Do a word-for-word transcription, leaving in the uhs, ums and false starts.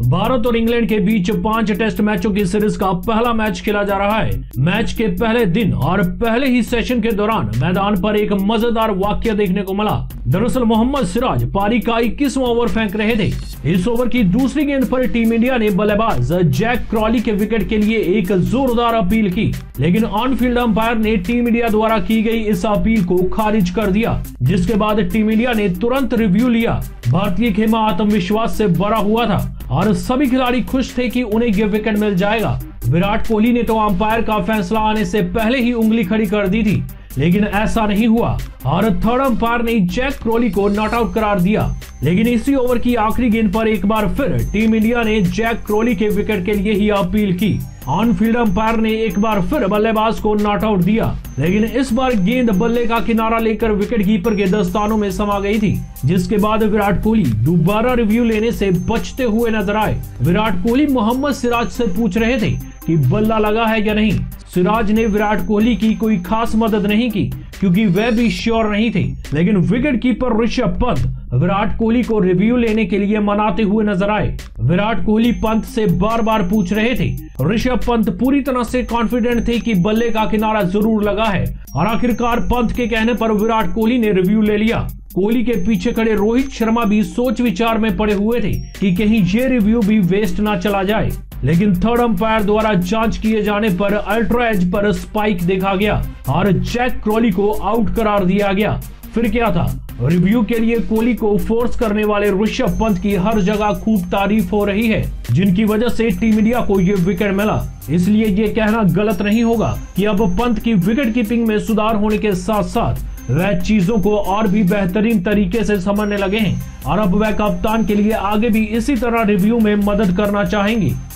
भारत और इंग्लैंड के बीच पांच टेस्ट मैचों की सीरीज का पहला मैच खेला जा रहा है। मैच के पहले दिन और पहले ही सेशन के दौरान मैदान पर एक मजेदार वाकया देखने को मिला। दरअसल मोहम्मद सिराज पारी का इक्कीसवां ओवर फेंक रहे थे। इस ओवर की दूसरी गेंद पर टीम इंडिया ने बल्लेबाज जैक क्रॉली के विकेट के लिए एक जोरदार अपील की, लेकिन ऑन फील्ड अंपायर ने टीम इंडिया द्वारा की गई इस अपील को खारिज कर दिया, जिसके बाद टीम इंडिया ने तुरंत रिव्यू लिया। भारतीय खेमा आत्मविश्वास से भरा हुआ था और सभी खिलाड़ी खुश थे कि उन्हें ये विकेट मिल जाएगा। विराट कोहली ने तो अंपायर का फैसला आने से पहले ही उंगली खड़ी कर दी थी, लेकिन ऐसा नहीं हुआ और थर्ड अंपायर ने जैक क्रॉली को नॉट आउट करार दिया। लेकिन इसी ओवर की आखिरी गेंद पर एक बार फिर टीम इंडिया ने जैक क्रॉली के विकेट के लिए ही अपील की। ऑन फील्ड अंपायर ने एक बार फिर बल्लेबाज को नॉट आउट दिया, लेकिन इस बार गेंद बल्ले का किनारा लेकर विकेट कीपर के दस्तानों में समा गई थी, जिसके बाद विराट कोहली दोबारा रिव्यू लेने से बचते हुए नजर आए। विराट कोहली मोहम्मद सिराज से पूछ रहे थे कि बल्ला लगा है या नहीं। सिराज ने विराट कोहली की कोई खास मदद नहीं की क्योंकि वह भी श्योर नहीं थे, लेकिन विकेट कीपर ऋषभ पंत विराट कोहली को रिव्यू लेने के लिए मनाते हुए नजर आए। विराट कोहली पंत से बार बार पूछ रहे थे। ऋषभ पंत पूरी तरह से कॉन्फिडेंट थे कि बल्ले का किनारा जरूर लगा है और आखिरकार पंत के कहने पर विराट कोहली ने रिव्यू ले लिया। कोहली के पीछे खड़े रोहित शर्मा भी सोच विचार में पड़े हुए थे कि कहीं ये रिव्यू भी वेस्ट ना चला जाए, लेकिन थर्ड अंपायर द्वारा जांच किए जाने पर अल्ट्रा एज पर स्पाइक देखा गया और जैक क्रॉली को आउट करार दिया गया। फिर क्या था, रिव्यू के लिए कोहली को फोर्स करने वाले ऋषभ पंत की हर जगह खूब तारीफ हो रही है, जिनकी वजह से टीम इंडिया को ये विकेट मिला। इसलिए ये कहना गलत नहीं होगा कि अब पंत की विकेट कीपिंग में सुधार होने के साथ साथ वह चीजों को और भी बेहतरीन तरीके से समझने लगे हैं और अब वह कप्तान के लिए आगे भी इसी तरह रिव्यू में मदद करना चाहेंगे।